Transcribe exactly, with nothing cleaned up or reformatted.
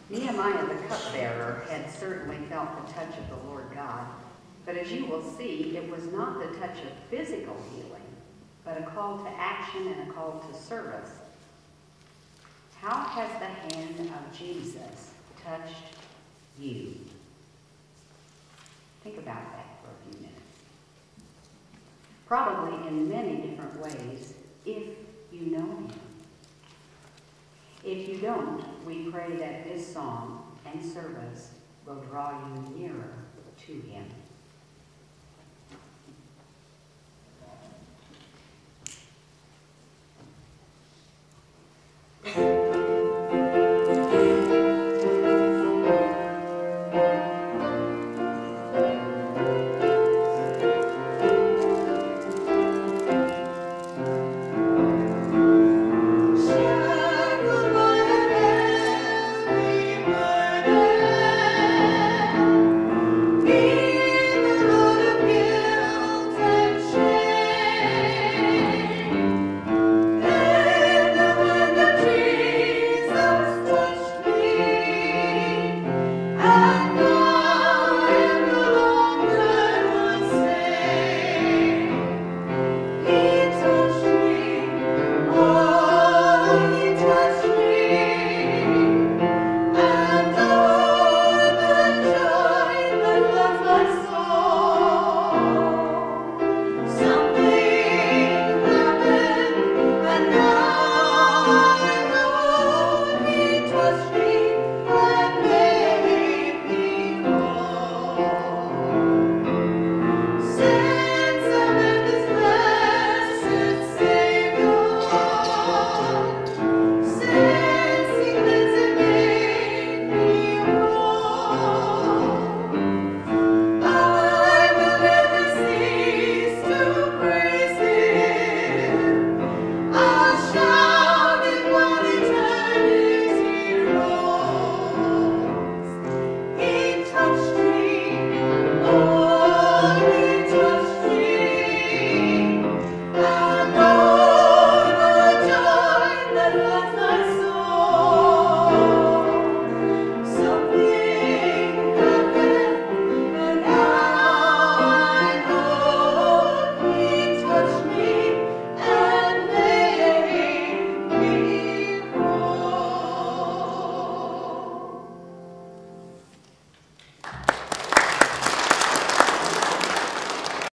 Nehemiah the cupbearer had certainly felt the touch of the Lord God, but as you will see, it was not the touch of physical healing, but a call to action and a call to service. How has the hand of Jesus touched you? Think about that for a few minutes. Probably in many different ways, if you know him. If you don't, we pray that this song and service will draw you nearer to him.